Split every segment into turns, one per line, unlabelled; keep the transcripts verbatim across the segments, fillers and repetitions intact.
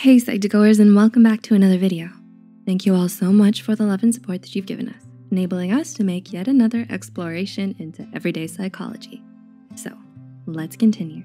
Hey Psych2Goers, and welcome back to another video. Thank you all so much for the love and support that you've given us, enabling us to make yet another exploration into everyday psychology. So let's continue.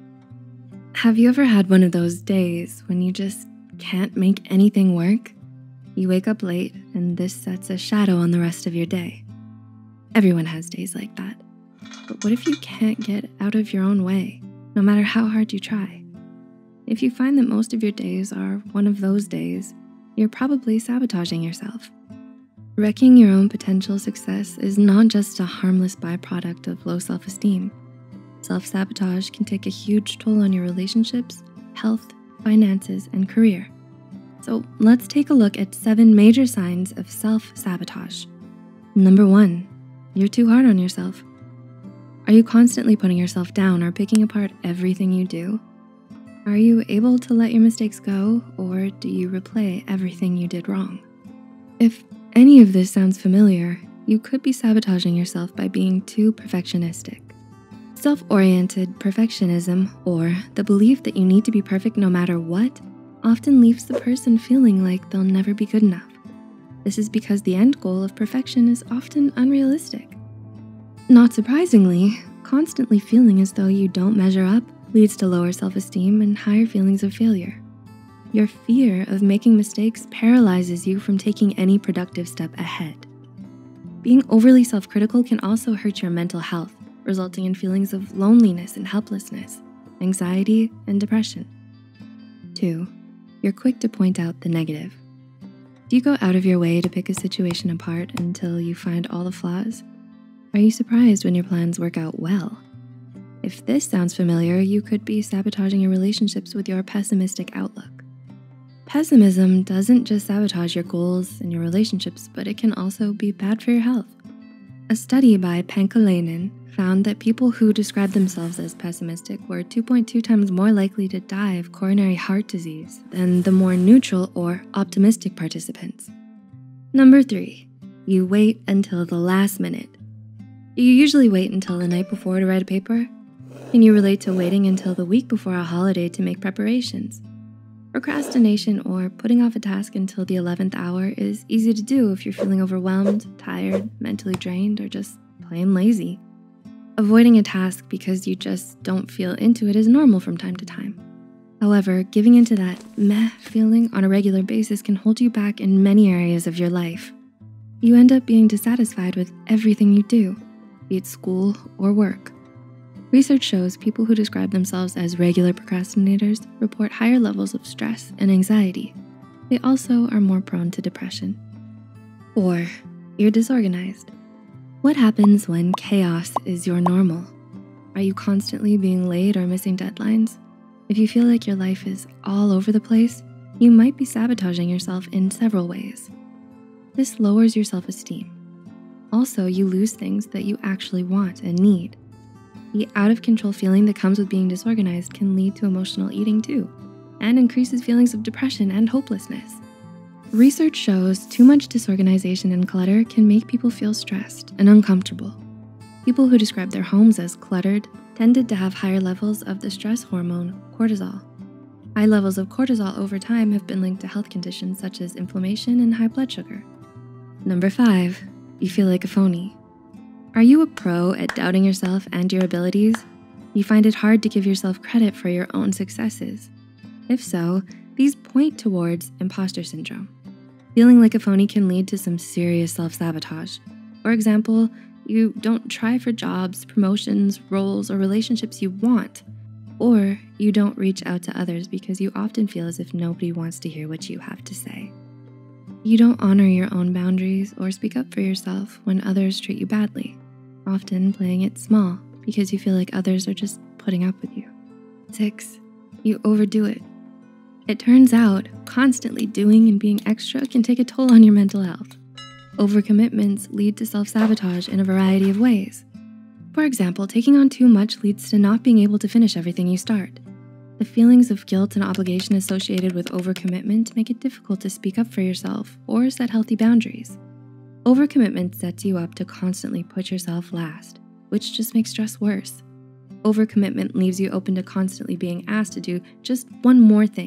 Have you ever had one of those days when you just can't make anything work? You wake up late and this sets a shadow on the rest of your day. Everyone has days like that. But what if you can't get out of your own way, no matter how hard you try? If you find that most of your days are one of those days, you're probably sabotaging yourself. Wrecking your own potential success is not just a harmless byproduct of low self-esteem. Self-sabotage can take a huge toll on your relationships, health, finances, and career. So let's take a look at seven major signs of self-sabotage. Number one, you're too hard on yourself. Are you constantly putting yourself down or picking apart everything you do? Are you able to let your mistakes go, or do you replay everything you did wrong? If any of this sounds familiar, you could be sabotaging yourself by being too perfectionistic. Self-oriented perfectionism, or the belief that you need to be perfect no matter what, often leaves the person feeling like they'll never be good enough. This is because the end goal of perfection is often unrealistic. Not surprisingly, constantly feeling as though you don't measure up leads to lower self-esteem and higher feelings of failure. Your fear of making mistakes paralyzes you from taking any productive step ahead. Being overly self-critical can also hurt your mental health, resulting in feelings of loneliness and helplessness, anxiety, and depression. Two, you're quick to point out the negative. Do you go out of your way to pick a situation apart until you find all the flaws? Are you surprised when your plans work out well? If this sounds familiar, you could be sabotaging your relationships with your pessimistic outlook. Pessimism doesn't just sabotage your goals and your relationships, but it can also be bad for your health. A study by Pankalainen found that people who described themselves as pessimistic were two point two times more likely to die of coronary heart disease than the more neutral or optimistic participants. Number three, you wait until the last minute. Do you usually wait until the night before to write a paper? Can you relate to waiting until the week before a holiday to make preparations? Procrastination, or putting off a task until the eleventh hour, is easy to do if you're feeling overwhelmed, tired, mentally drained, or just plain lazy. Avoiding a task because you just don't feel into it is normal from time to time. However, giving into that meh feeling on a regular basis can hold you back in many areas of your life. You end up being dissatisfied with everything you do, be it school or work. Research shows people who describe themselves as regular procrastinators report higher levels of stress and anxiety. They also are more prone to depression. Four, you're disorganized. What happens when chaos is your normal? Are you constantly being late or missing deadlines? If you feel like your life is all over the place, you might be sabotaging yourself in several ways. This lowers your self-esteem. Also, you lose things that you actually want and need. The out-of-control feeling that comes with being disorganized can lead to emotional eating too, and increases feelings of depression and hopelessness. Research shows too much disorganization and clutter can make people feel stressed and uncomfortable. People who describe their homes as cluttered tended to have higher levels of the stress hormone, cortisol. High levels of cortisol over time have been linked to health conditions such as inflammation and high blood sugar. Number five, you feel like a phony. Are you a pro at doubting yourself and your abilities? You find it hard to give yourself credit for your own successes. If so, these point towards imposter syndrome. Feeling like a phony can lead to some serious self-sabotage. For example, you don't try for jobs, promotions, roles, or relationships you want, or you don't reach out to others because you often feel as if nobody wants to hear what you have to say. You don't honor your own boundaries or speak up for yourself when others treat you badly, often playing it small because you feel like others are just putting up with you. Six, you overdo it. It turns out constantly doing and being extra can take a toll on your mental health. Overcommitments lead to self-sabotage in a variety of ways. For example, taking on too much leads to not being able to finish everything you start. The feelings of guilt and obligation associated with overcommitment make it difficult to speak up for yourself or set healthy boundaries. Overcommitment sets you up to constantly put yourself last, which just makes stress worse. Overcommitment leaves you open to constantly being asked to do just one more thing,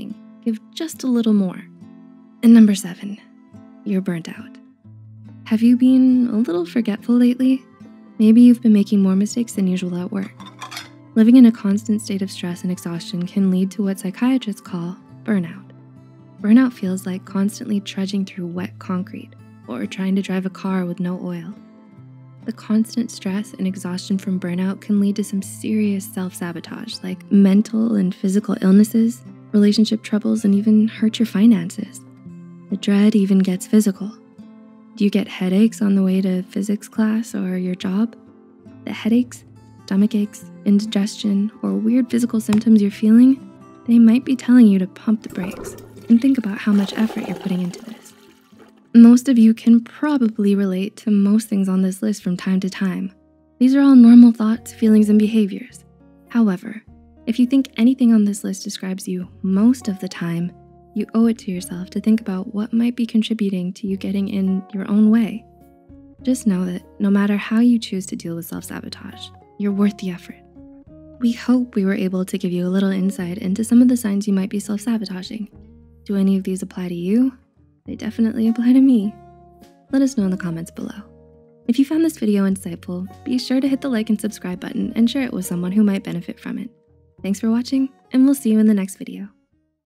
give just a little more. And number seven, you're burnt out. Have you been a little forgetful lately? Maybe you've been making more mistakes than usual at work. Living in a constant state of stress and exhaustion can lead to what psychiatrists call burnout. Burnout feels like constantly trudging through wet concrete or trying to drive a car with no oil. The constant stress and exhaustion from burnout can lead to some serious self-sabotage, like mental and physical illnesses, relationship troubles, and even hurt your finances. The dread even gets physical. Do you get headaches on the way to physics class or your job? The headaches, stomach aches, indigestion, or weird physical symptoms you're feeling, they might be telling you to pump the brakes and think about how much effort you're putting into this. Most of you can probably relate to most things on this list from time to time. These are all normal thoughts, feelings, and behaviors. However, if you think anything on this list describes you most of the time, you owe it to yourself to think about what might be contributing to you getting in your own way. Just know that no matter how you choose to deal with self-sabotage, you're worth the effort. We hope we were able to give you a little insight into some of the signs you might be self-sabotaging. Do any of these apply to you? They definitely apply to me. Let us know in the comments below. If you found this video insightful, be sure to hit the like and subscribe button and share it with someone who might benefit from it. Thanks for watching, and we'll see you in the next video.